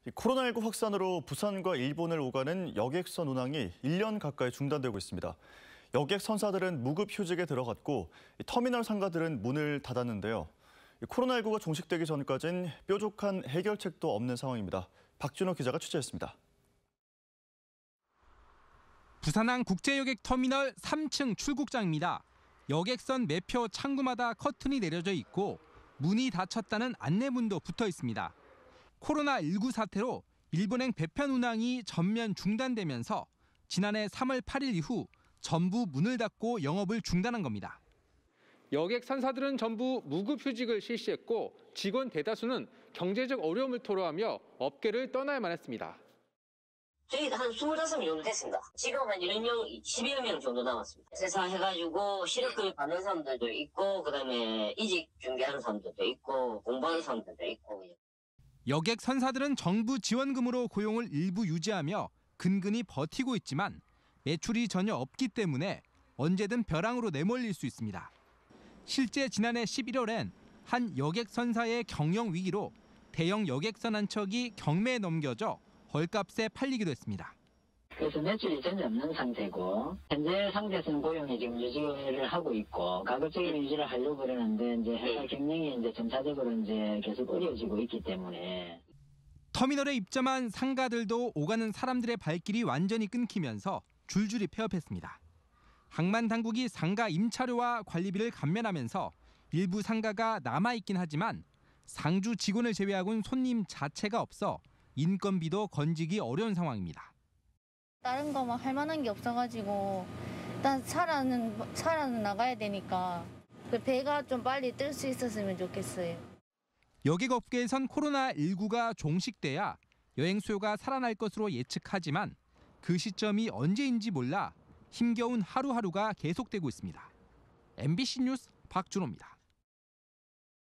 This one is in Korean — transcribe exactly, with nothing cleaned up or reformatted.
코로나십구 확산으로 부산과 일본을 오가는 여객선 운항이 일 년 가까이 중단되고 있습니다. 여객선사들은 무급휴직에 들어갔고 터미널 상가들은 문을 닫았는데요. 코로나십구가 종식되기 전까진 뾰족한 해결책도 없는 상황입니다. 박준호 기자가 취재했습니다. 부산항 국제여객터미널 삼 층 출국장입니다. 여객선 매표 창구마다 커튼이 내려져 있고 문이 닫혔다는 안내문도 붙어 있습니다. 코로나십구 사태로 일본행 배편 운항이 전면 중단되면서 지난해 삼월 팔일 이후 전부 문을 닫고 영업을 중단한 겁니다. 여객 선사들은 전부 무급휴직을 실시했고 직원 대다수는 경제적 어려움을 토로하며 업계를 떠나야만 했습니다. 저희가 한 스물다섯 명 정도 됐습니다. 지금 한 열 명, 십여 명 정도 남았습니다. 세사해가지고 실업급여 받는 사람들도 있고 그다음에 이직 준비하는 사람들도 있고 공부하는 사람들도 있고. 여객 선사들은 정부 지원금으로 고용을 일부 유지하며 근근히 버티고 있지만 매출이 전혀 없기 때문에 언제든 벼랑으로 내몰릴 수 있습니다. 실제 지난해 십일월엔 한 여객 선사의 경영 위기로 대형 여객선 한 척이 경매에 넘겨져 헐값에 팔리기도 했습니다. 그래서 매출이 전혀 없는 상태고 현재 상태에서는 고용이 지금 유지를 하고 있고 가급적이면 유지를 하려고 그러는데 이제 회사 경영이 이제 점차적으로 이제 계속 어려워지고 있기 때문에. 터미널에 입점한 상가들도 오가는 사람들의 발길이 완전히 끊기면서 줄줄이 폐업했습니다. 항만 당국이 상가 임차료와 관리비를 감면하면서 일부 상가가 남아있긴 하지만 상주 직원을 제외하고는 손님 자체가 없어 인건비도 건지기 어려운 상황입니다. 다른 거 막 할 만한 게 없어가지고 일단 차라는 차라는 나가야 되니까 그 배가 좀 빨리 뜰 수 있었으면 좋겠어요. 여객업계에선 코로나십구가 종식돼야 여행 수요가 살아날 것으로 예측하지만 그 시점이 언제인지 몰라 힘겨운 하루하루가 계속되고 있습니다. 엠비씨 뉴스 박준호입니다.